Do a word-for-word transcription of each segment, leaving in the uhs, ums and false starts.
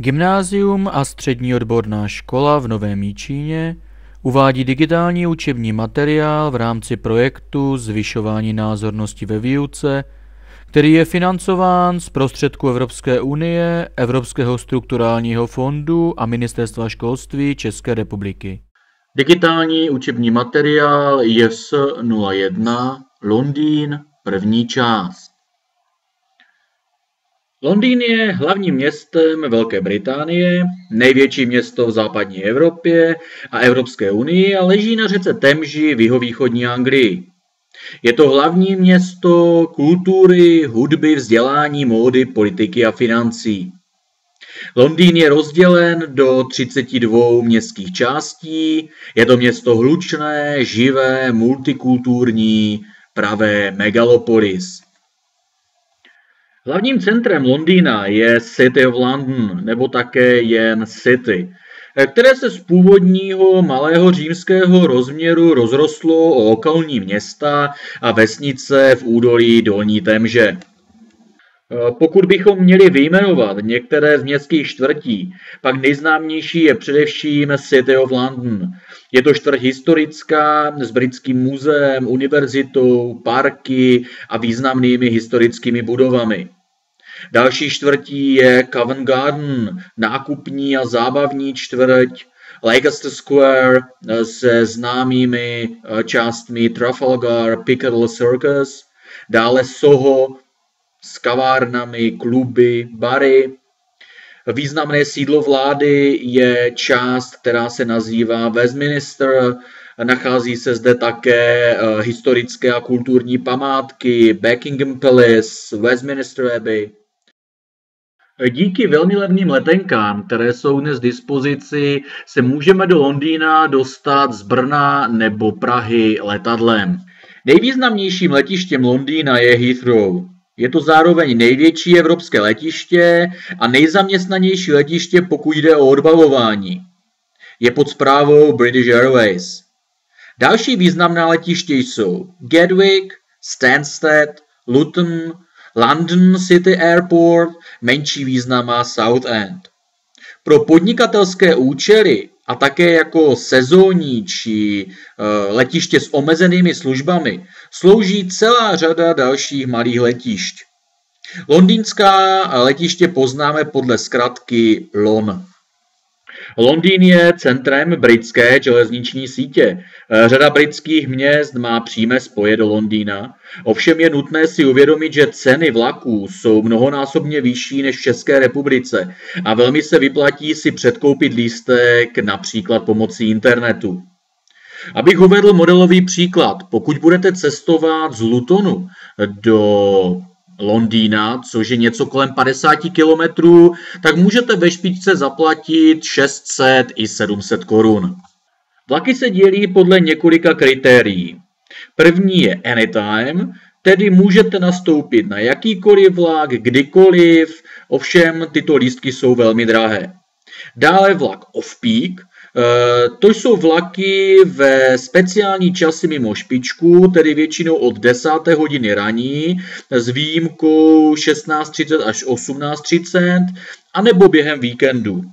Gymnázium a střední odborná škola v Novém Jičíně uvádí digitální učební materiál v rámci projektu Zvyšování názornosti ve výuce, který je financován z prostředků Evropské unie, Evropského strukturálního fondu a Ministerstva školství České republiky. Digitální učební materiál J S nula jedna Londýn, první část. Londýn je hlavním městem Velké Británie, největší město v západní Evropě a Evropské unii a leží na řece Temži v jihovýchodní Anglii. Je to hlavní město kultury, hudby, vzdělání, módy, politiky a financí. Londýn je rozdělen do třiceti dvou městských částí, je to město hlučné, živé, multikulturní, pravé megalopolis. Hlavním centrem Londýna je City of London, nebo také jen City, které se z původního malého římského rozměru rozrostlo o okolní města a vesnice v údolí Dolní Temže. Pokud bychom měli vyjmenovat některé z městských čtvrtí, pak nejznámější je především City of London. Je to čtvrť historická s britským muzeem, univerzitou, parky a významnými historickými budovami. Další čtvrtí je Covent Garden, nákupní a zábavní čtvrť, Leicester Square se známými částmi Trafalgar, Piccadilly Circus, dále Soho s kavárnami, kluby, bary. Významné sídlo vlády je část, která se nazývá Westminster. Nachází se zde také historické a kulturní památky Buckingham Palace, Westminster Abbey. Díky velmi levným letenkám, které jsou dnes k dispozici, se můžeme do Londýna dostat z Brna nebo Prahy letadlem. Nejvýznamnějším letištěm Londýna je Heathrow. Je to zároveň největší evropské letiště a nejzaměstnanější letiště, pokud jde o odbavování. Je pod správou British Airways. Další významná letiště jsou Gatwick, Stansted, Luton, London City Airport, menší význam má Southend. Pro podnikatelské účely a také jako sezónní či uh, letiště s omezenými službami slouží celá řada dalších malých letišť. Londýnská letiště poznáme podle zkratky L O N. Londýn je centrem britské železniční sítě. Řada britských měst má přímé spoje do Londýna, ovšem je nutné si uvědomit, že ceny vlaků jsou mnohonásobně vyšší než v České republice a velmi se vyplatí si předkoupit lístek například pomocí internetu. Abych uvedl modelový příklad, pokud budete cestovat z Lutonu do Londýna, což je něco kolem padesát kilometrů, tak můžete ve špičce zaplatit šest set i sedm set korun. Vlaky se dělí podle několika kritérií. První je anytime, tedy můžete nastoupit na jakýkoliv vlak, kdykoliv, ovšem tyto lístky jsou velmi drahé. Dále vlak off-peak, to jsou vlaky ve speciální časy mimo špičku, tedy většinou od desáté hodiny raní s výjimkou šestnáct třicet až osmnáct třicet, anebo během víkendu.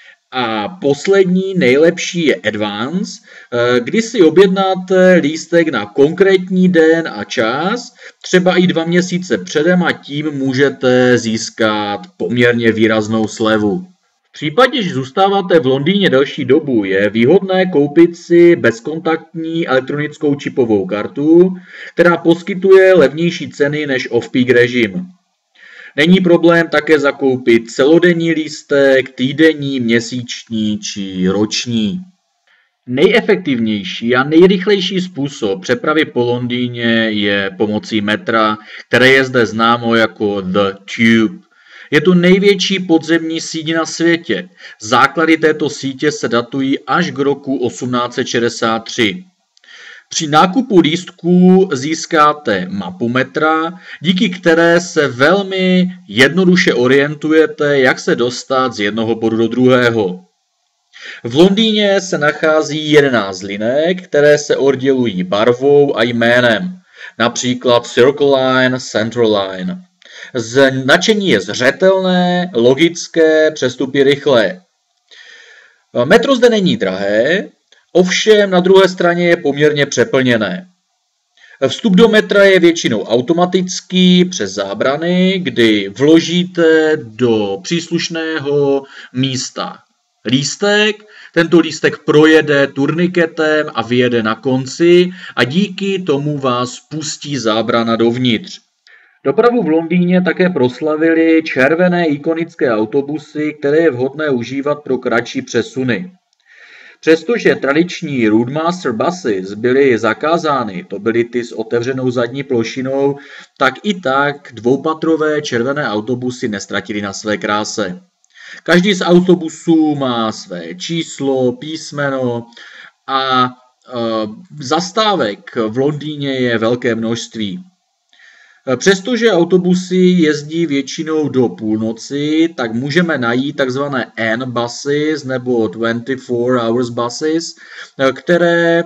A poslední, nejlepší je advance, kdy si objednáte lístek na konkrétní den a čas, třeba i dva měsíce předem a tím můžete získat poměrně výraznou slevu. V případě, že zůstáváte v Londýně delší dobu, je výhodné koupit si bezkontaktní elektronickou čipovou kartu, která poskytuje levnější ceny než off-peak režim. Není problém také zakoupit celodenní lístek, týdenní, měsíční či roční. Nejefektivnější a nejrychlejší způsob přepravy po Londýně je pomocí metra, které je zde známo jako The Tube. Je to největší podzemní síť na světě. Základy této sítě se datují až k roku osmnáct set šedesát tři. Při nákupu lístků získáte mapu metra, díky které se velmi jednoduše orientujete, jak se dostat z jednoho bodu do druhého. V Londýně se nachází jedenáct linek, které se oddělují barvou a jménem, například Circle Line, Central Line. Značení je zřetelné, logické, přestupy rychlé. Metro zde není drahé, ovšem na druhé straně je poměrně přeplněné. Vstup do metra je většinou automatický přes zábrany, kdy vložíte do příslušného místa lístek, tento lístek projede turniketem a vyjede na konci a díky tomu vás pustí zábrana dovnitř. Dopravu v Londýně také proslavily červené ikonické autobusy, které je vhodné užívat pro kratší přesuny. Přestože tradiční Roadmaster buses byly zakázány, to byly ty s otevřenou zadní plošinou, tak i tak dvoupatrové červené autobusy neztratily na své kráse. Každý z autobusů má své číslo, písmeno a e, zastávek v Londýně je velké množství. Přestože autobusy jezdí většinou do půlnoci, tak můžeme najít tzv. N buses nebo dvacet čtyři hours buses, které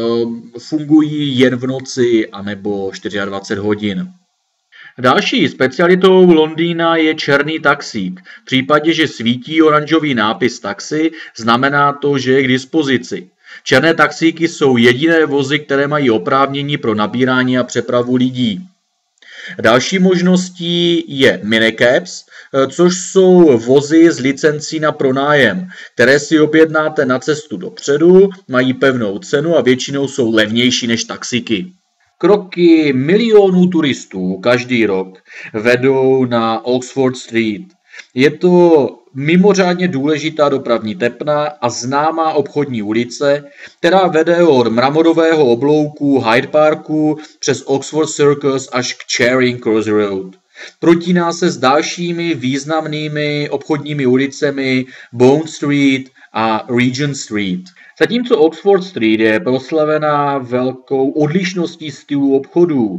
fungují jen v noci anebo dvacet čtyři hodin. Další specialitou Londýna je černý taxík. V případě, že svítí oranžový nápis taxi, znamená to, že je k dispozici. Černé taxíky jsou jediné vozy, které mají oprávnění pro nabírání a přepravu lidí. Další možností je minicabs, což jsou vozy s licencí na pronájem, které si objednáte na cestu dopředu, mají pevnou cenu a většinou jsou levnější než taxíky. Kroky milionů turistů každý rok vedou na Oxford Street. Je to mimořádně důležitá dopravní tepna a známá obchodní ulice, která vede od mramorového oblouku Hyde Parku přes Oxford Circus až k Charing Cross Road. Protíná se s dalšími významnými obchodními ulicemi Bond Street a Regent Street. Zatímco Oxford Street je proslavená velkou odlišností stylu obchodů,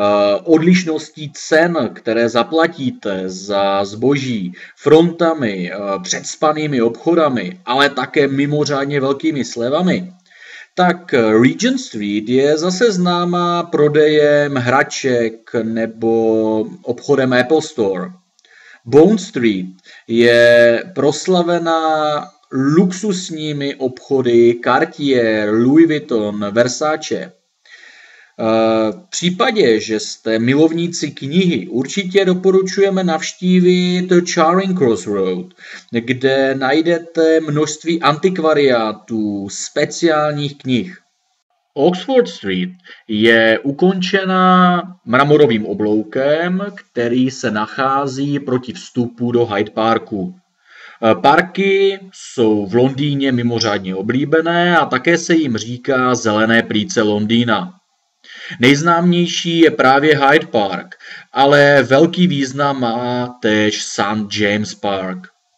odlišností cen, které zaplatíte za zboží, frontami, předspanými obchodami, ale také mimořádně velkými slevami, tak Regent Street je zase známá prodejem hraček nebo obchodem Apple Store. Bond Street je proslavená luxusními obchody Cartier, Louis Vuitton, Versace. V případě, že jste milovníci knihy, určitě doporučujeme navštívit Charing Cross Road, kde najdete množství antikvariátů, speciálních knih. Oxford Street je ukončena mramorovým obloukem, který se nachází proti vstupu do Hyde Parku. Parky jsou v Londýně mimořádně oblíbené a také se jim říká zelené plíce Londýna. Nejznámější je právě Hyde Park, ale velký význam má též Saint James Park.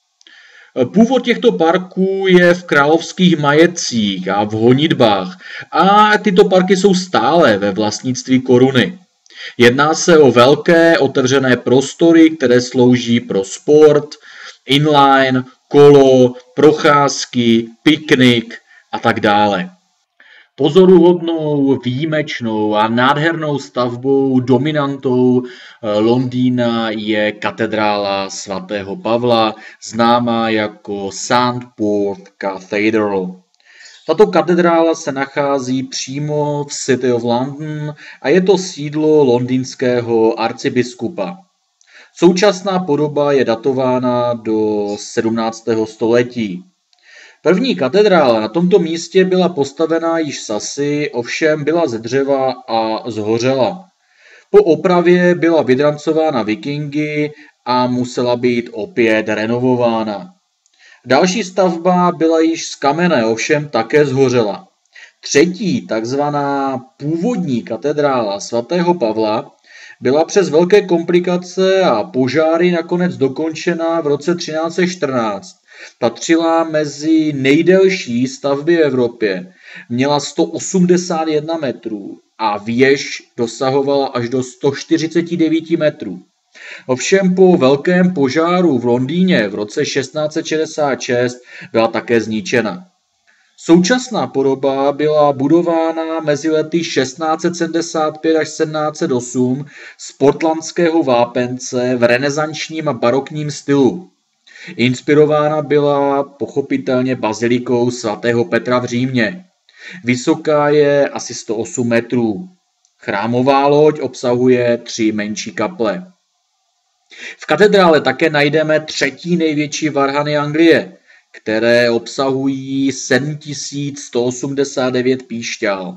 Původ těchto parků je v královských majetcích a v honitbách a tyto parky jsou stále ve vlastnictví koruny. Jedná se o velké otevřené prostory, které slouží pro sport, inline, kolo, procházky, piknik a tak dále. Pozoruhodnou, výjimečnou a nádhernou stavbou, dominantou Londýna je katedrála svatého Pavla, známá jako Saint Paul's Cathedral. Tato katedrála se nachází přímo v City of London a je to sídlo londýnského arcibiskupa. Současná podoba je datována do sedmnáctého století. První katedrála na tomto místě byla postavená již sasy, ovšem byla ze dřeva a zhořela. Po opravě byla vydrancována vikingy a musela být opět renovována. Další stavba byla již z kamene, ovšem také zhořela. Třetí, takzvaná původní katedrála svatého Pavla, byla přes velké komplikace a požáry nakonec dokončena v roce třináct set čtrnáct. Patřila mezi nejdelší stavby v Evropě. Měla sto osmdesát jedna metrů a věž dosahovala až do sto čtyřicet devět metrů. Ovšem po velkém požáru v Londýně v roce šestnáct set šedesát šest byla také zničena. Současná podoba byla budována mezi lety šestnáct set sedmdesát pět až sedmnáct set osm z portlandského vápence v renesančním a barokním stylu. Inspirována byla pochopitelně bazilikou svatého Petra v Římě. Vysoká je asi sto osm metrů. Chrámová loď obsahuje tři menší kaple. V katedrále také najdeme třetí největší varhany Anglie, které obsahují sedm tisíc sto osmdesát devět píšťal.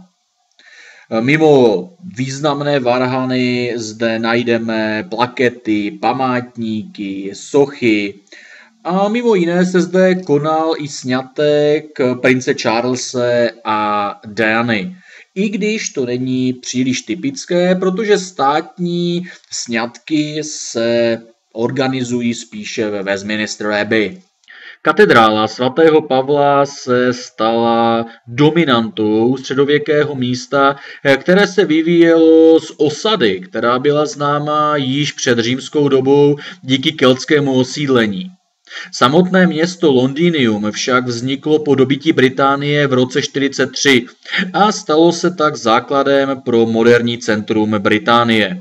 Mimo významné varhany zde najdeme plakety, památníky, sochy a mimo jiné se zde konal i sňatek prince Charlese a Diany. I když to není příliš typické, protože státní sňatky se organizují spíše ve Westminster Abbey. Katedrála svatého Pavla se stala dominantou středověkého místa, které se vyvíjelo z osady, která byla známá již před římskou dobou díky keltskému osídlení. Samotné město Londýnium však vzniklo po dobytí Británie v roce čtyřicet tři a stalo se tak základem pro moderní centrum Británie.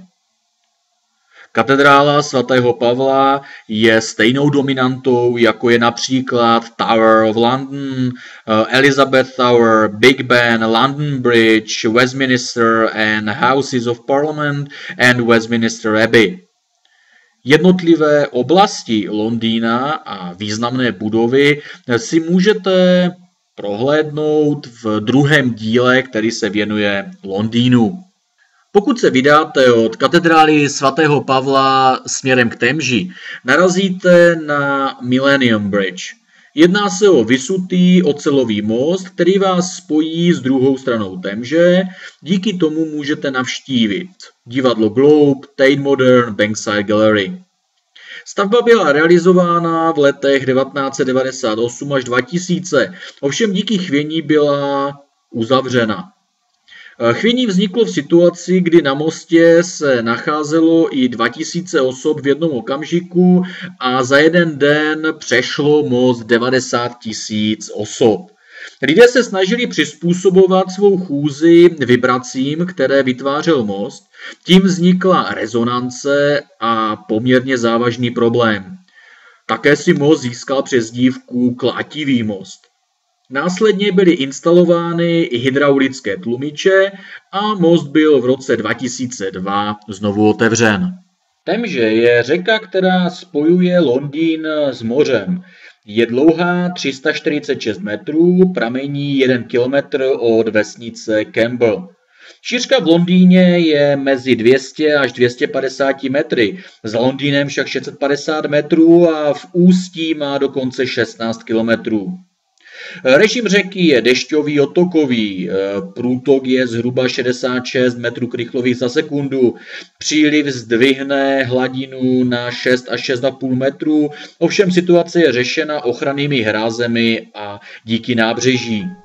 Katedrála svatého Pavla je stejnou dominantou, jako je například Tower of London, Elizabeth Tower, Big Ben, London Bridge, Westminster and Houses of Parliament and Westminster Abbey. Jednotlivé oblasti Londýna a významné budovy si můžete prohlédnout v druhém díle, který se věnuje Londýnu. Pokud se vydáte od katedrály svatého Pavla směrem k Temži, narazíte na Millennium Bridge. Jedná se o vysutý ocelový most, který vás spojí s druhou stranou Temže, díky tomu můžete navštívit divadlo Globe, Tate Modern, Bankside Gallery. Stavba byla realizována v letech devatenáct set devadesát osm až dva tisíce, ovšem díky chvění byla uzavřena. Chvění vzniklo v situaci, kdy na mostě se nacházelo i dva tisíce osob v jednom okamžiku a za jeden den přešlo most devadesát tisíc osob. Lidé se snažili přizpůsobovat svou chůzi vibracím, které vytvářel most, tím vznikla rezonance a poměrně závažný problém. Také si most získal přezdívku Klátivý most. Následně byly instalovány hydraulické tlumiče a most byl v roce dva tisíce dva znovu otevřen. Temže je řeka, která spojuje Londýn s mořem. Je dlouhá tři sta čtyřicet šest metrů, pramení jeden kilometr od vesnice Campbell. Šířka v Londýně je mezi dvě stě až dvě stě padesát metry, za Londýnem však šest set padesát metrů a v ústí má dokonce šestnáct kilometrů. Režim řeky je dešťový otokový, průtok je zhruba šedesát šest metrů krychlových za sekundu, příliv zdvihne hladinu na šest až šest a půl metru, ovšem situace je řešena ochrannými hrázemi a díky nábřeží.